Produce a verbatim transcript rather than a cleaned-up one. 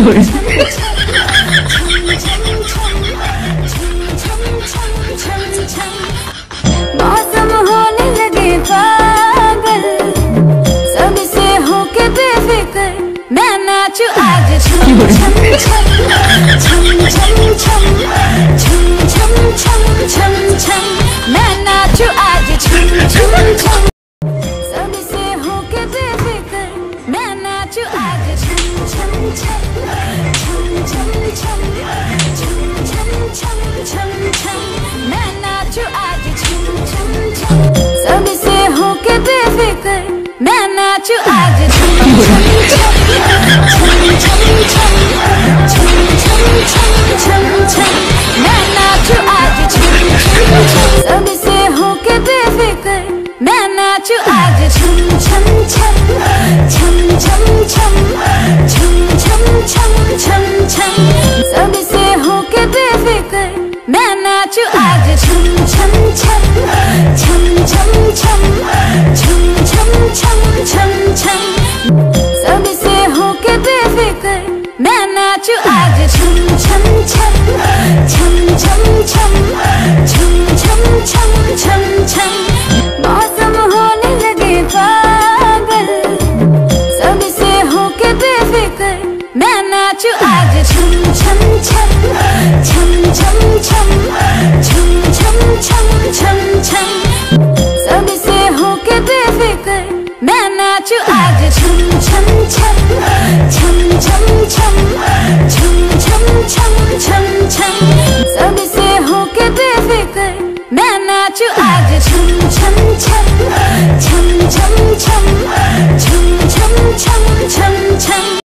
मौसम होने लगे पागल, सबसे होके बेफिक्र मैं नाचूं आज छम छम छम छम छम छम छम छम छम छम छम मैं नाचूं आज छम छम छम सबसे होके बेफिक्र मैं नाचूं आज छम छम छम छम छम छम छम छम छम छम छम मैं नाचूं आज छम छम छम सबसे होके बेफिक्र मैं नाचूं आज छम छम छम छम छम छम छम छम छम छम मैं नाचूं आज छम छम छम सबसे होके बेफिक्र मैं नाचूं आज छम छम छम छम छम छम छम छम छम छम छम सबसे होके बेफिक्र मैं नाचूं आज छम छम छम छम छम छम छम छम छम छम छम सबसे होके बेफिक्र मैं नाचूं आज छम छम छम छम छम छम छम छम छम छम छम मौसम होने लगे पागल, सबसे होके बेफिक्र मैं नाचूं आज छम छम छम छम छम छम छम छम छम छम छम सबसे होके बेफिक्र मैं नाचूं आज छम छम छम छम छम छम छम छम छम छम छम सबसे होके बेफिक्र मैं नाचूं आज छम छम छम छम